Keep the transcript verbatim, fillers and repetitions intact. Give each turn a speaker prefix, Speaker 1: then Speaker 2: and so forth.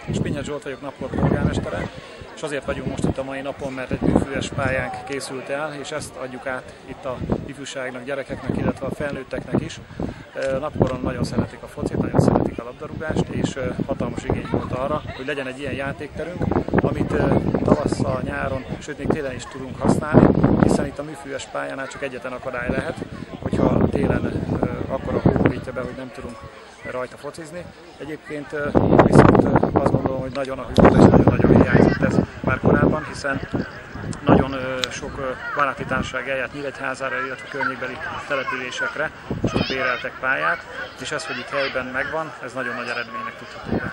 Speaker 1: Spinyett Zsolt vagyok, Napkor polgármestere, és azért vagyunk most itt a mai napon, mert egy műfűves pályánk készült el, és ezt adjuk át itt a ifjúságnak, gyerekeknek, illetve a felnőtteknek is. Napkoron nagyon szeretik a focit, nagyon szeretik a labdarúgást, és hatalmas igény volt arra, hogy legyen egy ilyen játékterünk, amit tavasszal, nyáron, sőt még télen is tudunk használni, hiszen itt a műfűves pályánál csak egyetlen akadály lehet, hogyha télen akkor a hó borítja be, hogy nem tudunk rajta focizni. Egyébként viszont azt gondolom, hogy nagyon a hűvös és nagyon-nagyon hiányzott ez már korábban, hiszen nagyon sok baráti társaság eljárt Nyíregyházára, illetve környékbeli településekre, sok béreltek pályát, és ez, hogy itt helyben megvan, ez nagyon nagy eredménynek tudható.